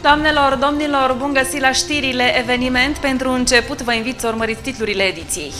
Doamnelor, domnilor, bun găsit la știrile eveniment. Pentru început vă invit să urmăriți titlurile ediției.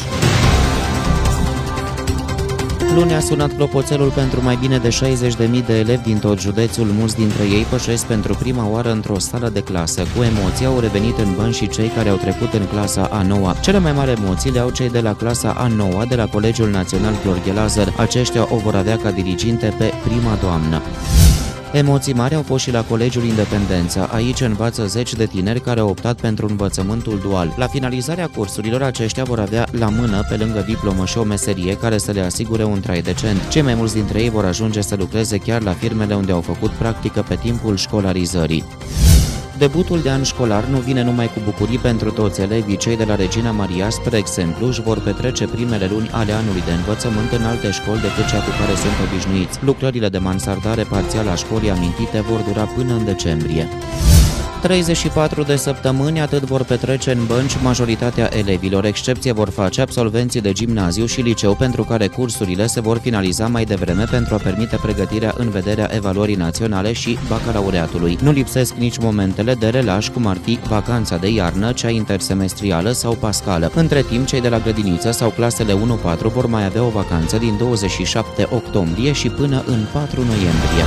Luni a sunat clopoțelul pentru mai bine de 60.000 de elevi din tot județul. Mulți dintre ei pășesc pentru prima oară într-o sală de clasă. Cu emoții au revenit în bănci și cei care au trecut în clasa a 9-a. Cele mai mari emoții le au cei de la clasa a 9-a de la Colegiul Național Gheorghe Lazar. Aceștia o vor avea ca diriginte pe prima doamnă. Emoții mari au fost și la Colegiul Independența. Aici învață zeci de tineri care au optat pentru învățământul dual. La finalizarea cursurilor, aceștia vor avea la mână, pe lângă diplomă, și o meserie care să le asigure un trai decent. Cei mai mulți dintre ei vor ajunge să lucreze chiar la firmele unde au făcut practică pe timpul școlarizării. Debutul de an școlar nu vine numai cu bucurii pentru toți elevii. Cei de la Regina Maria, spre exemplu, își vor petrece primele luni ale anului de învățământ în alte școli decât cea cu care sunt obișnuiți. Lucrările de mansardare parțială a școlii amintite vor dura până în decembrie. 34 de săptămâni, atât vor petrece în bănci majoritatea elevilor. Excepție vor face absolvenții de gimnaziu și liceu, pentru care cursurile se vor finaliza mai devreme pentru a permite pregătirea în vederea evaluării naționale și bacalaureatului. Nu lipsesc nici momentele de relax, cum ar fi vacanța de iarnă, cea intersemestrială sau pascală. Între timp, cei de la grădiniță sau clasele 1-4 vor mai avea o vacanță din 27 octombrie și până în 4 noiembrie.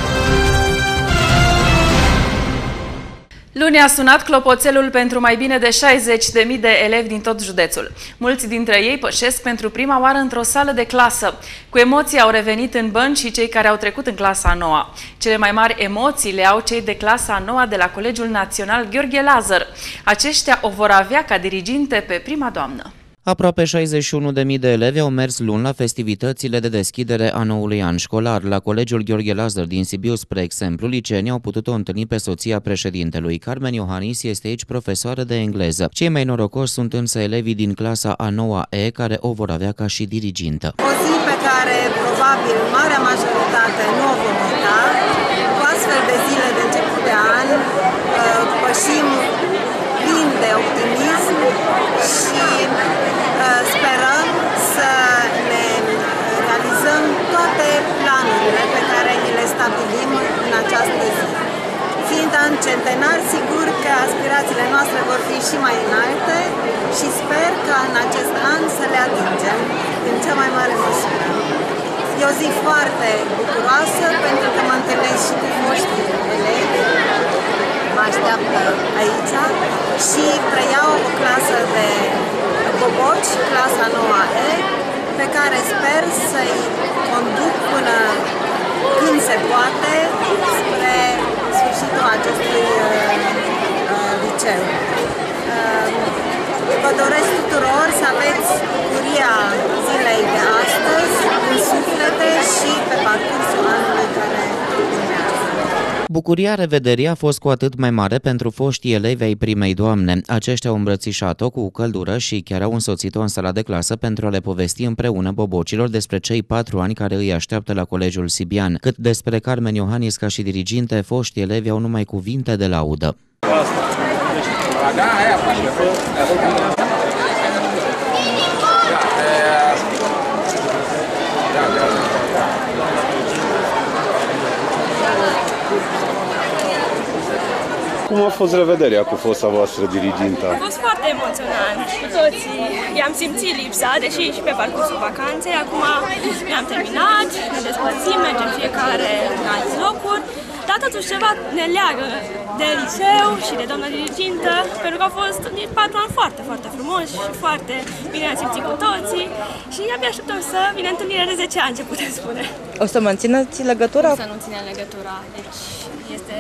Luni a sunat clopoțelul pentru mai bine de 60.000 de elevi din tot județul. Mulți dintre ei pășesc pentru prima oară într-o sală de clasă. Cu emoții au revenit în bănci și cei care au trecut în clasa a 9-a. Cele mai mari emoții le au cei de clasa a 9-a de la Colegiul Național Gheorghe Lazar. Aceștia o vor avea ca diriginte pe prima doamnă. Aproape 61.000 de elevi au mers luni la festivitățile de deschidere a noului an școlar. La Colegiul Gheorghe Lazar din Sibiu, spre exemplu, liceenii au putut-o întâlni pe soția președintelui. Carmen Iohannis este aici profesoară de engleză. Cei mai norocoși sunt însă elevii din clasa a 9-a E, care o vor avea ca și dirigintă. O zi pe care probabil marea majoritate nu o vom uita. Cu astfel de zile de început de an pășim plini de optimism și sperăm să ne realizăm toate planurile pe care ni le stabilim în această zi. Fiind an centenar, sigur că aspirațiile noastre vor fi și mai înalte și sper că în acest an să le atingem în cea mai mare măsură. E o zi foarte bucuroasă pentru că mă întâlnesc și cu foștii elevi, mă așteaptă aici și preiau o clasă de boboci, clasa 9E, pe care sper să-i conduc până când se poate spre sfârșitul acestui liceu. Vă doresc tuturor să aveți bucuria zilei de astăzi în suflete și pe parcursul anului care urmează. Bucuria revederii a fost cu atât mai mare pentru foștii elevi ai primei doamne. Aceștia au îmbrățișat-o cu căldură și chiar au însoțit-o în sala de clasă pentru a le povesti împreună bobocilor despre cei 4 ani care îi așteaptă la Colegiul Sibian. Cât despre Carmen Iohannis ca și diriginte, foștii elevi au numai cuvinte de laudă. Cum a fost revederea cu fosta voastră dirigintă? A fost foarte emoționant. Cu toții i-am simțit lipsa, deși și pe parcursul vacanței. Acum ne-am terminat, ne despărțim, mergem fiecare în alți locuri, dar totuși ceva ne leagă de liceu și de doamna dirigintă, pentru că au fost 4 ani foarte, foarte frumoși și foarte bine am simțit cu toții și abia așteptăm să vină întâlnirea de 10 ani, ce putem spune. O să mențineți legătura? O să nu ținem legătura, deci este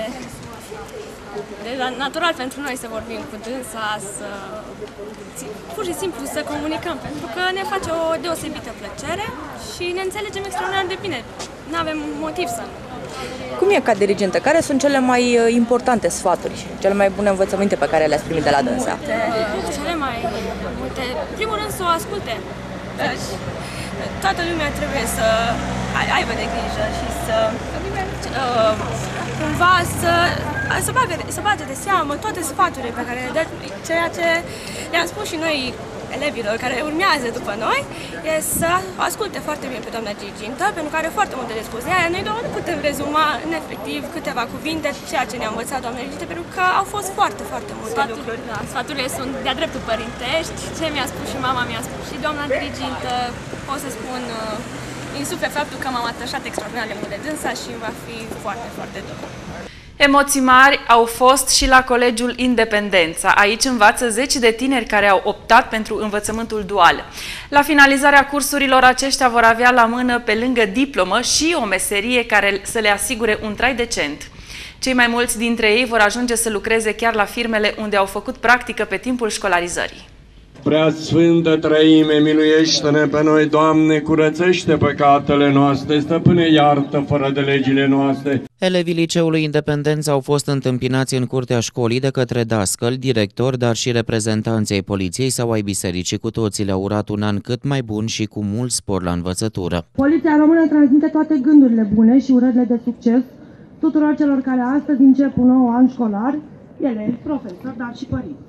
natural pentru noi să vorbim cu dânsa, să pur și simplu să comunicăm, pentru că ne face o deosebită plăcere și ne înțelegem extraordinar de bine. Nu avem motiv să nu. Cum e ca dirigintă? Care sunt cele mai importante sfaturi și cele mai bune învățăminte pe care le-ați primit de la dânsa? Cele mai multe, în primul rând, să o asculte. Deci, toată lumea trebuie să aibă de grijă și să cumva să bage de seamă toate sfaturile pe care le dă, ceea ce le-am spus și noi elevilor care urmează după noi e să asculte foarte bine pe doamna Gigintă, pentru că are foarte multe de spus. Noi doar nu putem rezuma în efectiv câteva cuvinte ceea ce ne-a învățat doamna Gigintă, pentru că au fost foarte, foarte multe lucruri. Da, sfaturile sunt de-a dreptul părintești, ce mi-a spus și mama mi-a spus și doamna Gigintă, pot să spun din suflet faptul că m-am atașat extraordinar de mult de dânsa și va fi foarte, foarte dur. Emoții mari au fost și la Colegiul Independența. Aici învață 10 de tineri care au optat pentru învățământul dual. La finalizarea cursurilor, aceștia vor avea la mână, pe lângă diplomă, și o meserie care să le asigure un trai decent. Cei mai mulți dintre ei vor ajunge să lucreze chiar la firmele unde au făcut practică pe timpul școlarizării. Prea Sfântă Trăime, miluiește-ne pe noi, Doamne, curățește păcatele noastre, Stăpâne, iartă fără de legile noastre. Elevii Liceului Independența au fost întâmpinați în curtea școlii de către dascăli, directori, dar și reprezentanții ai poliției sau ai bisericii. Cu toții le-au urat un an cât mai bun și cu mult spor la învățătură. Poliția Română transmite toate gândurile bune și urările de succes tuturor celor care astăzi încep un nou an școlar, elevi, profesori, dar și părinți.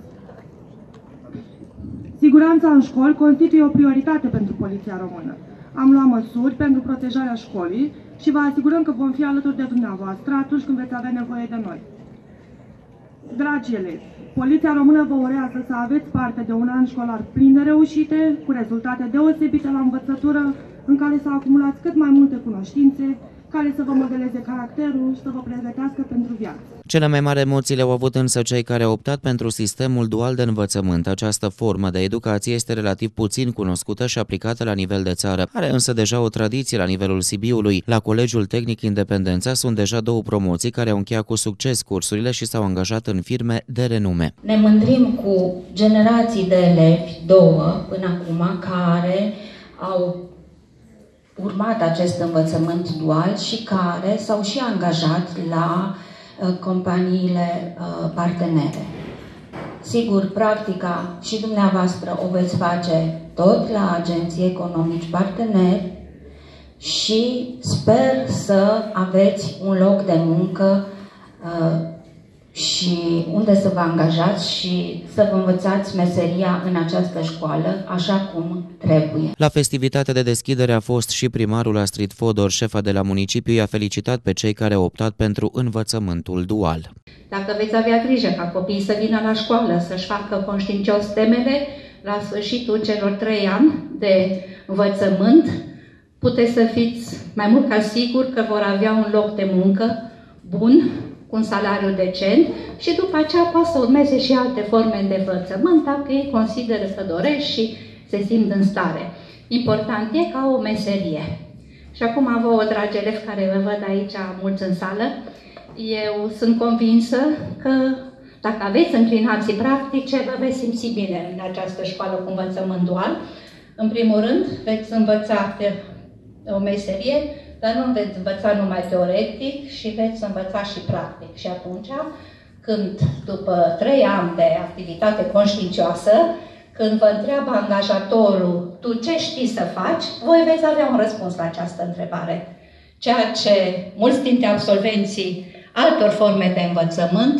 Siguranța în școli constituie o prioritate pentru Poliția Română. Am luat măsuri pentru protejarea școlii și vă asigurăm că vom fi alături de dumneavoastră atunci când veți avea nevoie de noi. Dragi elevi, Poliția Română vă urează să aveți parte de un an școlar plin de reușite, cu rezultate deosebite la învățătură, în care să acumulați cât mai multe cunoștințe, care să vă modeleze caracterul și să vă pregătească pentru viață. Cele mai mari emoții le-au avut însă cei care au optat pentru sistemul dual de învățământ. Această formă de educație este relativ puțin cunoscută și aplicată la nivel de țară. Are însă deja o tradiție la nivelul Sibiului. La Colegiul Tehnic Independența sunt deja 2 promoții care au încheiat cu succes cursurile și s-au angajat în firme de renume. Ne mândrim cu generații de elevi, 2 până acum, care au urmat acest învățământ dual și care s-au și angajat la companiile partenere. Sigur, practica și dumneavoastră o veți face tot la agenții economici parteneri și sper să aveți un loc de muncă și unde să vă angajați și să vă învățați meseria în această școală așa cum trebuie. La festivitatea de deschidere a fost și primarul Astrid Fodor. Șefa de la municipiu i-a felicitat pe cei care au optat pentru învățământul dual. Dacă veți avea grijă ca copiii să vină la școală, să-și facă conștiincios temele, la sfârșitul celor 3 ani de învățământ, puteți să fiți mai mult ca sigur că vor avea un loc de muncă bun, cu un salariu decent și după aceea poate să urmeze și alte forme de învățământ dacă ei consideră că doresc și se simt în stare. Important e ca o meserie. Și acum vouă, dragi elevi care vă văd aici mulți în sală, eu sunt convinsă că dacă aveți înclinații practice, vă veți simți bine în această școală cu învățământ dual. În primul rând, veți învăța o meserie, dar nu veți învăța numai teoretic și veți învăța și practic. Și atunci, când după 3 ani de activitate conștiincioasă, când vă întreabă angajatorul, tu ce știi să faci, voi veți avea un răspuns la această întrebare. Ceea ce mulți dintre absolvenții altor forme de învățământ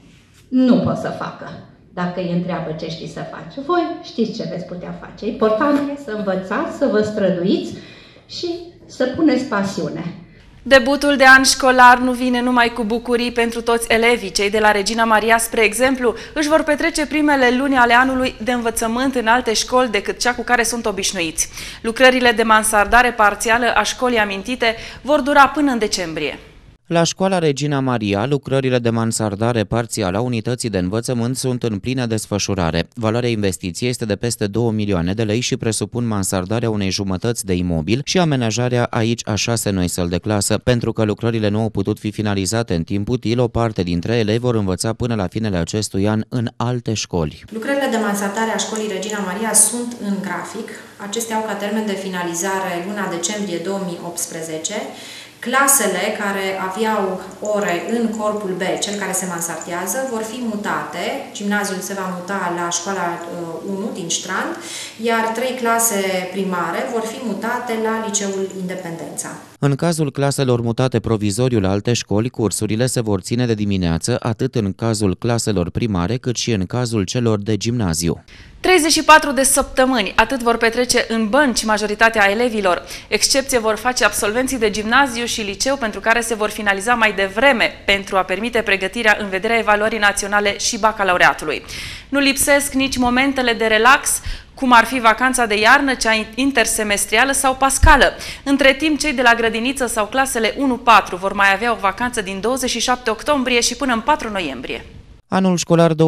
nu pot să facă dacă îi întreabă ce știi să faci. Voi știți ce veți putea face. Important e să învățați, să vă străduiți și să puneți pasiune. Debutul de an școlar nu vine numai cu bucurii pentru toți elevii. Cei de la Regina Maria, spre exemplu, își vor petrece primele luni ale anului de învățământ în alte școli decât cea cu care sunt obișnuiți. Lucrările de mansardare parțială a școlii amintite vor dura până în decembrie. La școala Regina Maria, lucrările de mansardare parțială a unității de învățământ sunt în plină desfășurare. Valoarea investiției este de peste 2 milioane de lei și presupun mansardarea unei jumătăți de imobil și amenajarea aici a 6 noi săli de clasă. Pentru că lucrările nu au putut fi finalizate în timp util, o parte dintre ele vor învăța până la finele acestui an în alte școli. Lucrările de mansardare a școlii Regina Maria sunt în grafic. Acestea au ca termen de finalizare luna decembrie 2018. Clasele care aveau ore în corpul B, cel care se mansardează, vor fi mutate. Gimnaziul se va muta la școala 1 din Strand, iar 3 clase primare vor fi mutate la Liceul Independența. În cazul claselor mutate provizoriu la alte școli, cursurile se vor ține de dimineață, atât în cazul claselor primare, cât și în cazul celor de gimnaziu. 34 de săptămâni, atât vor petrece în bănci majoritatea elevilor. Excepție vor face absolvenții de gimnaziu și liceu, pentru care se vor finaliza mai devreme pentru a permite pregătirea în vederea evaluării naționale și bacalaureatului. Nu lipsesc nici momentele de relax, cum ar fi vacanța de iarnă, cea intersemestrială sau pascală. Între timp, cei de la grădiniță sau clasele 1-4 vor mai avea o vacanță din 27 octombrie și până în 4 noiembrie. Anul școlar 2018-2019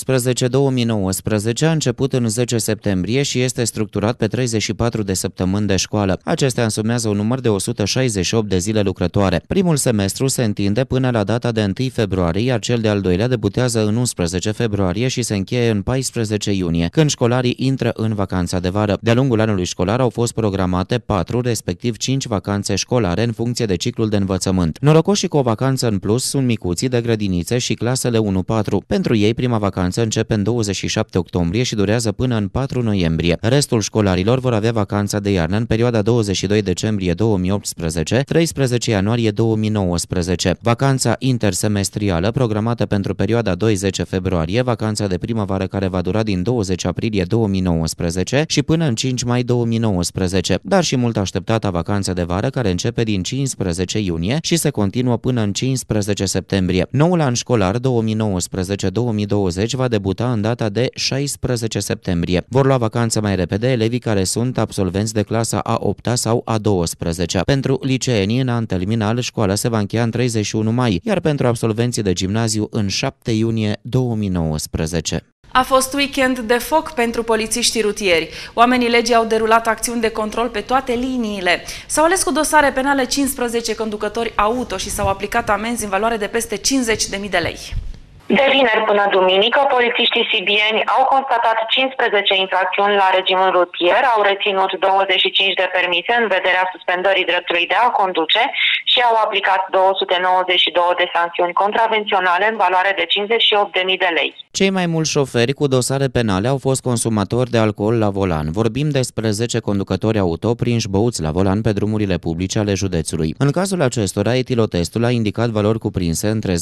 a început în 10 septembrie și este structurat pe 34 de săptămâni de școală. Acestea însumează un număr de 168 de zile lucrătoare. Primul semestru se întinde până la data de 1 februarie, iar cel de-al doilea debutează în 11 februarie și se încheie în 14 iunie, când școlarii intră în vacanța de vară. De-a lungul anului școlar au fost programate 4, respectiv 5 vacanțe școlare în funcție de ciclul de învățământ. Norocoșii cu o vacanță în plus sunt micuții de grădinițe și clasele 1-4. Pentru ei, prima vacanță începe în 27 octombrie și durează până în 4 noiembrie. Restul școlarilor vor avea vacanța de iarnă în perioada 22 decembrie 2018-13 ianuarie 2019. Vacanța intersemestrială, programată pentru perioada 2-10 februarie, vacanța de primăvară care va dura din 20 aprilie 2019 și până în 5 mai 2019, dar și mult așteptata vacanță de vară care începe din 15 iunie și se continuă până în 15 septembrie. Noul an școlar 2019-2020 va debuta în data de 16 septembrie. Vor lua vacanță mai repede elevii care sunt absolvenți de clasa a 8-a sau a 12-a. Pentru liceenii în an terminal, școala se va încheia în 31 mai, iar pentru absolvenții de gimnaziu în 7 iunie 2019. A fost weekend de foc pentru polițiștii rutieri. Oamenii legii au derulat acțiuni de control pe toate liniile. S-au ales cu dosare penale 15 conducători auto și s-au aplicat amenzi în valoare de peste 50.000 de lei. De vineri până duminică, polițiștii sibieni au constatat 15 infracțiuni la regimul rutier, au reținut 25 de permise în vederea suspendării dreptului de a conduce și au aplicat 292 de sancțiuni contravenționale în valoare de 58.000 de lei. Cei mai mulți șoferi cu dosare penale au fost consumatori de alcool la volan. Vorbim despre 10 conducători auto prinși băuți la volan pe drumurile publice ale județului. În cazul acestora, etilotestul a indicat valori cuprinse între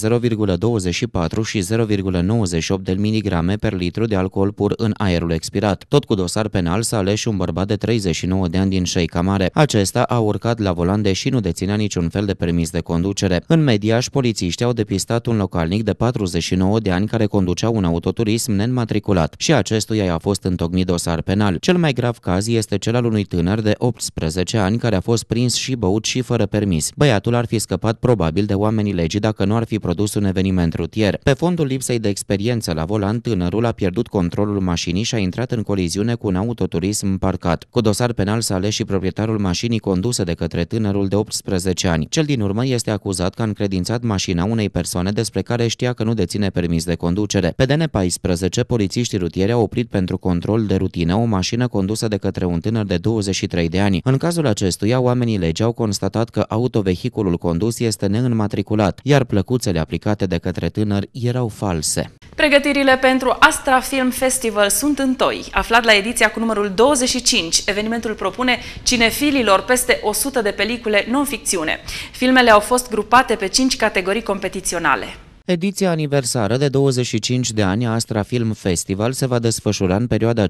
0,24 și 0,98 de miligrame per litru de alcool pur în aerul expirat. Tot cu dosar penal s-a ales și un bărbat de 39 de ani din Șeica Mare. Acesta a urcat la volan deși nu deținea niciun fel de permis de conducere. În Mediaș, polițiștii au depistat un localnic de 49 de ani care conducea un autoturism neînmatriculat și acestuia i-a fost întocmit dosar penal. Cel mai grav caz este cel al unui tânăr de 18 ani care a fost prins și băut și fără permis. Băiatul ar fi scăpat probabil de oamenii legii dacă nu ar fi produs un eveniment rutier. Pe fondul lipsei de experiență la volan, tânărul a pierdut controlul mașinii și a intrat în coliziune cu un autoturism parcat. Cu dosar penal s-a ales și proprietarul mașinii conduse de către tânărul de 18 ani. Cel din urmă este acuzat că a încredințat mașina unei persoane despre care știa că nu deține permis de conducere. Pe DN14, polițiștii rutieri au oprit pentru control de rutină o mașină condusă de către un tânăr de 23 de ani. În cazul acestuia, oamenii legii au constatat că autovehiculul condus este neînmatriculat, iar plăcuțele aplicate de către tânăr erau false. Pregătirile pentru Astra Film Festival sunt întoi. Aflat la ediția cu numărul 25, evenimentul propune cinefililor peste 100 de pelicule non-ficțiune. Filmele au fost grupate pe 5 categorii competiționale. Ediția aniversară de 25 de ani a Astra Film Festival se va desfășura în perioada 15-21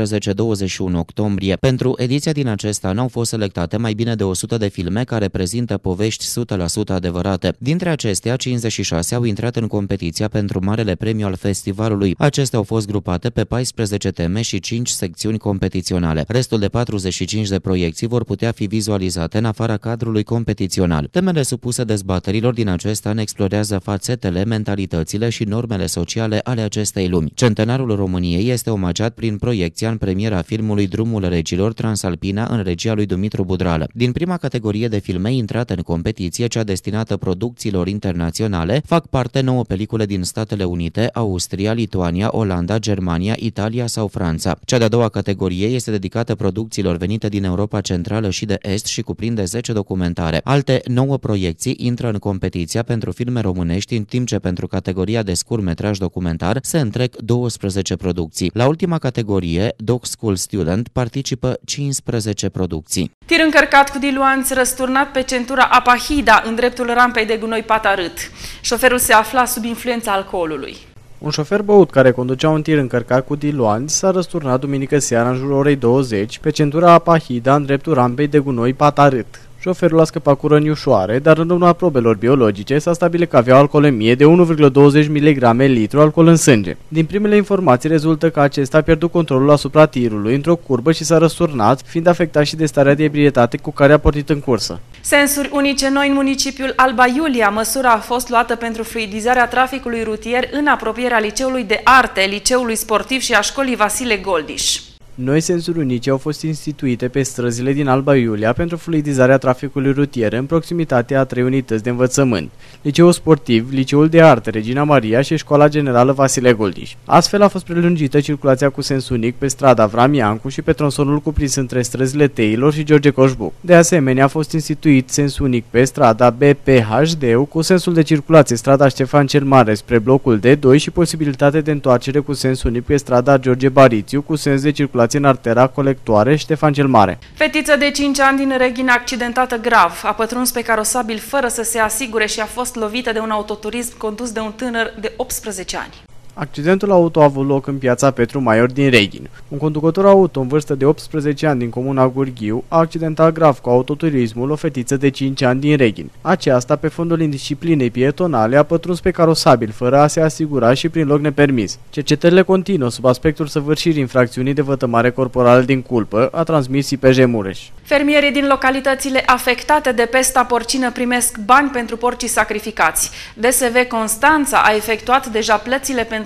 octombrie. Pentru ediția din acest an au fost selectate mai bine de 100 de filme care prezintă povești 100% adevărate. Dintre acestea, 56 au intrat în competiția pentru Marele Premiu al festivalului. Acestea au fost grupate pe 14 teme și 5 secțiuni competiționale. Restul de 45 de proiecții vor putea fi vizualizate în afara cadrului competițional. Temele supuse dezbaterilor din acest an explorează fațetele, mentalitățile și normele sociale ale acestei lumi. Centenarul României este omagiat prin proiecția în premiera filmului Drumul Regilor Transalpina în regia lui Dumitru Budrală. Din prima categorie de filme intrate în competiție, cea destinată producțiilor internaționale, fac parte 9 pelicule din Statele Unite, Austria, Lituania, Olanda, Germania, Italia sau Franța. Cea de-a doua categorie este dedicată producțiilor venite din Europa Centrală și de Est și cuprinde 10 documentare. Alte 9 proiecții intră în competiția pentru filme românești, în timp ce pentru categoria de scurtmetraj documentar se întrec 12 producții. La ultima categorie, Doc School Student, participă 15 producții. Tir încărcat cu diluanți răsturnat pe centura Apahida în dreptul rampei de gunoi Patarât. Șoferul se afla sub influența alcoolului. Un șofer băut care conducea un tir încărcat cu diluanți s-a răsturnat duminică seara în jurul orei 20 pe centura Apahida în dreptul rampei de gunoi Patarât. Șoferul a scăpat cu răni ușoare, dar în urma probelor biologice s-a stabilit că avea o alcoolemie de 1,20 mg/litru alcool în sânge. Din primele informații rezultă că acesta a pierdut controlul asupra tirului într-o curbă și s-a răsturnat, fiind afectat și de starea de ebrietate cu care a pornit în cursă. Sensuri unice noi în municipiul Alba Iulia. Măsura a fost luată pentru fluidizarea traficului rutier în apropierea Liceului de Arte, Liceului Sportiv și a școlii Vasile Goldiș. Noi sensuri unice au fost instituite pe străzile din Alba Iulia pentru fluidizarea traficului rutier în proximitatea a 3 unități de învățământ: Liceul Sportiv, Liceul de Arte Regina Maria și Școala Generală Vasile Goldiș. Astfel a fost prelungită circulația cu sens unic pe strada Avram Iancu și pe tronsonul cuprins între străzile Teilor și George Coșbuc. De asemenea, a fost instituit sens unic pe strada BPHD cu sensul de circulație strada Ștefan cel Mare spre blocul D2 și posibilitate de întoarcere cu sens unic pe strada George Barițiu cu sens de circulație în artera colectoare Ștefan cel Mare. Fetiță de 5 ani din Reghin accidentată grav. A pătruns pe carosabil fără să se asigure și a fost lovită de un autoturism condus de un tânăr de 18 ani. Accidentul auto a avut loc în piața Petru Maior din Reghin. Un conducător auto în vârstă de 18 ani din comuna Gurghiu a accidentat grav cu autoturismul o fetiță de 5 ani din Reghin. Aceasta, pe fondul indisciplinei pietonale, a pătruns pe carosabil fără a se asigura și prin loc nepermis. Cercetările continuă sub aspectul săvârșirii infracțiunii de vătămare corporală din culpă, a transmis IPJ Mureș. Fermierii din localitățile afectate de pesta porcină primesc bani pentru porcii sacrificați. DSV Constanța a efectuat deja plățile pentru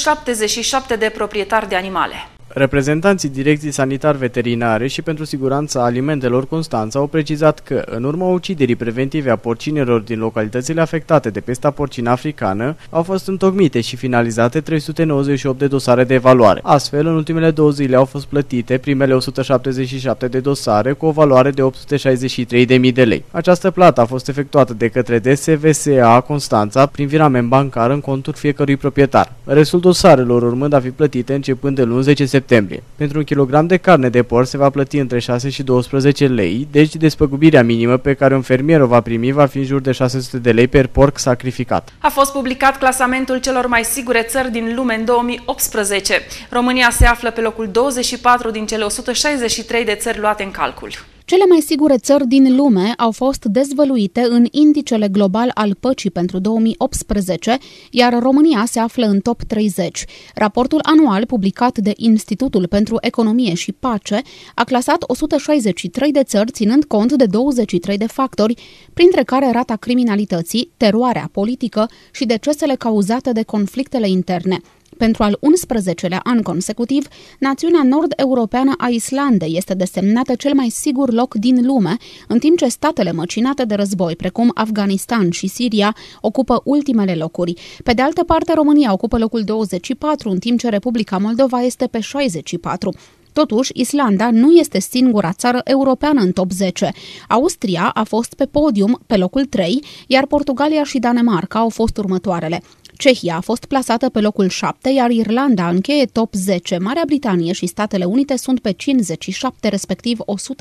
177 de proprietari de animale. Reprezentanții Direcției Sanitar-Veterinare și pentru Siguranța Alimentelor Constanța au precizat că, în urma uciderii preventive a porcinelor din localitățile afectate de pesta porcină africană, au fost întocmite și finalizate 398 de dosare de evaluare. Astfel, în ultimele 2 zile au fost plătite primele 177 de dosare cu o valoare de 863.000 de lei. Această plată a fost efectuată de către DSVSA Constanța prin virament bancar în contul fiecărui proprietar. Restul dosarelor urmând a fi plătite începând de luni 10 septembrie. Pentru un kilogram de carne de porc se va plăti între 6 și 12 lei, deci despăgubirea minimă pe care un fermier o va primi va fi în jur de 600 de lei per porc sacrificat. A fost publicat clasamentul celor mai sigure țări din lume în 2018. România se află pe locul 24 din cele 163 de țări luate în calcul. Cele mai sigure țări din lume au fost dezvăluite în indicele global al păcii pentru 2018, iar România se află în top 30. Raportul anual publicat de Institutul pentru Economie și Pace a clasat 163 de țări ținând cont de 23 de factori, printre care rata criminalității, teroarea politică și decesele cauzate de conflictele interne. Pentru al 11-lea an consecutiv, națiunea nord-europeană a Islandei este desemnată cel mai sigur loc din lume, în timp ce statele măcinate de război, precum Afganistan și Siria, ocupă ultimele locuri. Pe de altă parte, România ocupă locul 24, în timp ce Republica Moldova este pe 64. Totuși, Islanda nu este singura țară europeană în top 10. Austria a fost pe podium pe locul 3, iar Portugalia și Danemarca au fost următoarele. Cehia a fost plasată pe locul 7, iar Irlanda încheie top 10. Marea Britanie și Statele Unite sunt pe 57, respectiv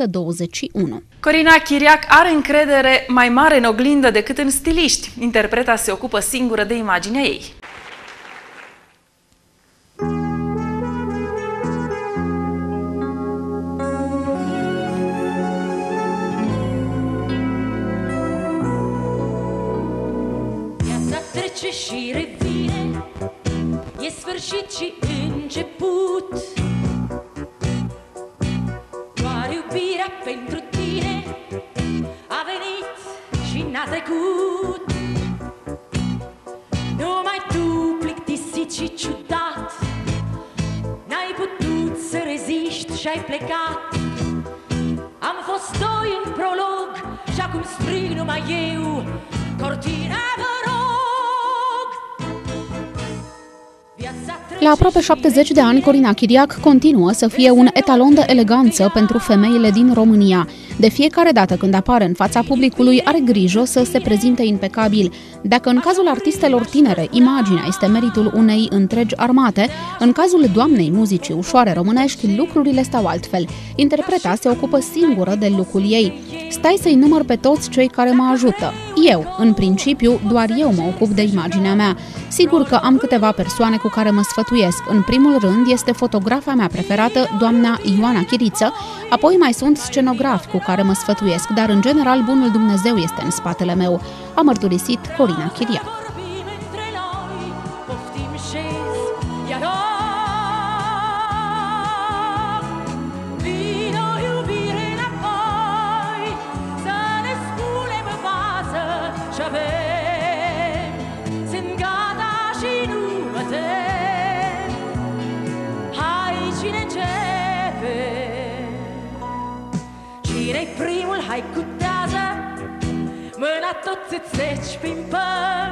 121. Corina Chiriac are încredere mai mare în oglindă decât în stiliști. Interpreta se ocupă singură de imaginea ei. Trece și revine, e sfârșit și început. Doar iubirea pentru tine a venit și n-a trecut. Numai tu, plictisit și ciudat, n-ai putut să reziști și ai plecat. Am fost doi în prolog și acum strig numai eu, cortina, vă rog. La aproape 70 de ani, Corina Chiriac continuă să fie un etalon de eleganță pentru femeile din România. De fiecare dată când apare în fața publicului, are grijă să se prezinte impecabil. Dacă în cazul artistelor tinere, imaginea este meritul unei întregi armate, în cazul doamnei muzicii ușoare românești, lucrurile stau altfel. Interpreta se ocupă singură de look-ul ei. Stai să-i număr pe toți cei care mă ajută. Eu, în principiu, doar eu mă ocup de imaginea mea. Sigur că am câteva persoane cu care mă sfătuiesc. În primul rând este fotografa mea preferată, doamna Ioana Chiriță, apoi mai sunt scenografi cu care mă sfătuiesc, dar în general bunul Dumnezeu este în spatele meu, a mărturisit Corina Chiriac. Cine-i primul, hai cutează, mâna tot îți treci prin păr.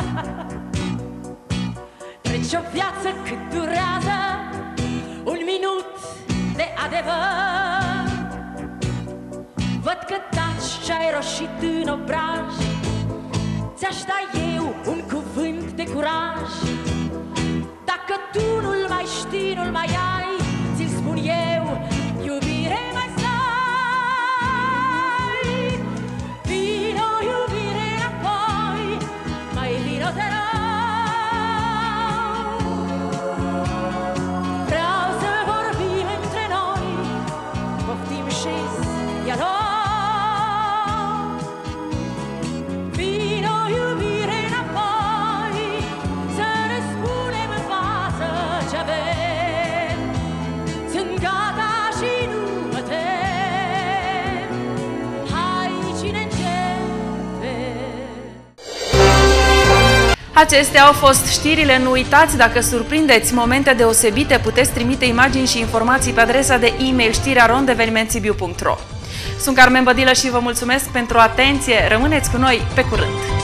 Treci o viață cât durează un minut de adevăr. Văd că taci și-ai roșit în obraj, ți-aș da eu un cuvânt de curaj. Dacă tu nu-l mai știi, nu-l mai ai, ți-l spun eu, iubire mai stai. Vino, iubire, înapoi, mai vino te rog. Vreau să vorbim între noi, poftim și-ți dialog. Vino, iubire, înapoi, să ne spunem în față ce avem. Sunt gata și nu mă tem. Hai, cine începe? Acestea au fost știrile. Nu uitați, dacă surprindeți momente deosebite, puteți trimite imagini și informații pe adresa de e-mail știrea@rondeevenimentsibiu.ro. Sunt Carmen Bădilă și vă mulțumesc pentru atenție. Rămâneți cu noi, pe curând!